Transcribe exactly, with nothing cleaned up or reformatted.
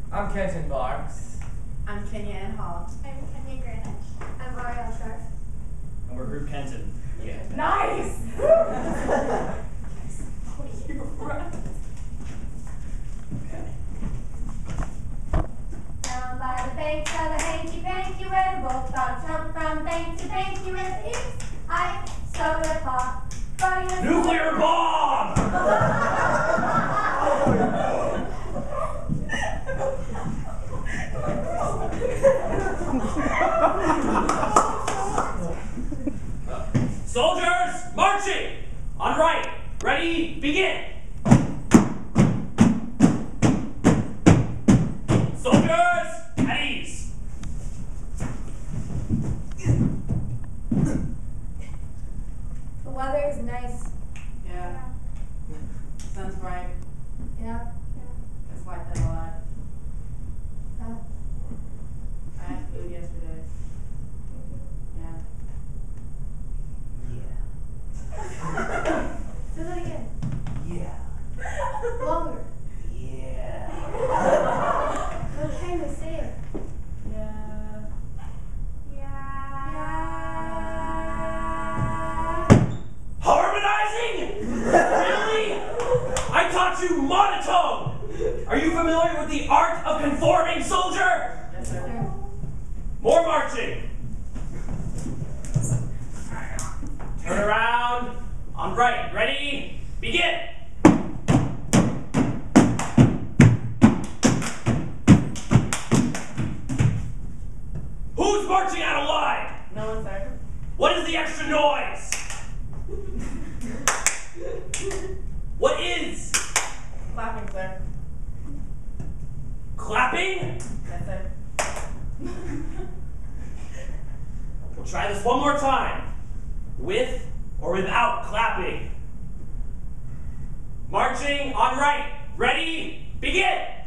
I'm Kenton Barks. I'm Kenya Ann Hall. I'm Kenya Greenwich. I'm Ariel Sharp. And we're Group Kenton. Yeah. Nice! Okay. Down by the banks of the hanky-panky where the both dogs jump from bank to bank, you with each I soda pop. Nuclear bomb! Soldiers, marching! On right, ready, begin! Soldiers, at ease! The weather is nice. Yeah. Sun's bright. Yeah. It's like that a lot. Yeah. I had food yesterday. Yeah. Say that again. Yeah. Longer. Yeah. What time to say it? Yeah. Yeah. Harmonizing? Really? I taught you monotone! Are you familiar with the art of conforming, soldier? Yes, sir. More marching. Turn around. On right. Ready? Begin. Who's marching out of line? No one, sir. What is the extra noise? What is? Clapping, sir. Clapping? Yes, sir. We'll try this one more time. With or without clapping. Marching on right. Ready? Begin!